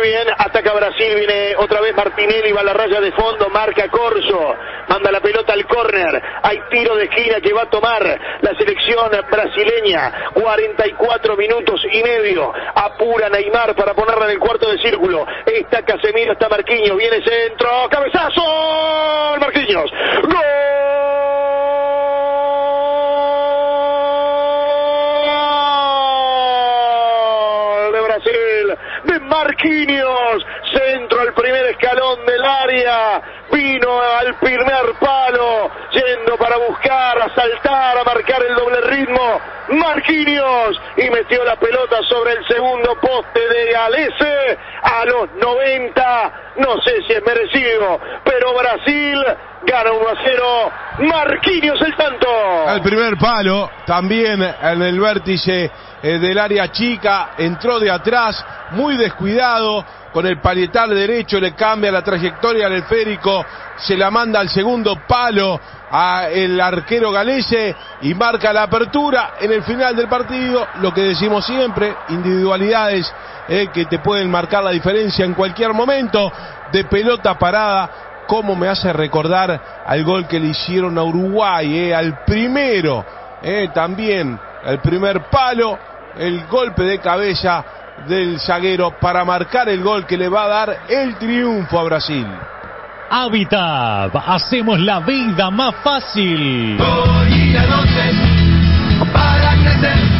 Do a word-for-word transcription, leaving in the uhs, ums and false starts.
bien, ataca Brasil, viene otra vez Martinelli, va a la raya de fondo, marca Corso, manda la pelota al córner, hay tiro de esquina que va a tomar la selección brasileña, cuarenta y cuatro minutos y medio, apura Neymar para ponerla en el cuarto de círculo, está Casemiro, está Marquinhos, viene centro, cabezazo, Marquinhos, ¡gol! De Marquinhos, centro al primer escalón del área, vino al primer palo, yendo para buscar, a saltar, a marcar el doble ritmo, Marquinhos, y metió la pelota sobre el segundo poste de Galese a los noventa, no sé si es merecido, pero Brasil gana uno a cero, Marquinhos el tanto. Al primer palo, también en el vértice eh, del área chica, entró de atrás, muy descuidado, con el palietal derecho le cambia la trayectoria al esférico, se la manda al segundo palo a el arquero Galese y marca la apertura en el final del partido. Lo que decimos siempre, individualidades eh, que te pueden marcar la diferencia en cualquier momento, de pelota parada, como me hace recordar al gol que le hicieron a Uruguay, eh, al primero, eh, también el primer palo, el golpe de cabeza del zaguero para marcar el gol que le va a dar el triunfo a Brasil. Habitat, hacemos la vida más fácil. Hoy y la noche para crecer.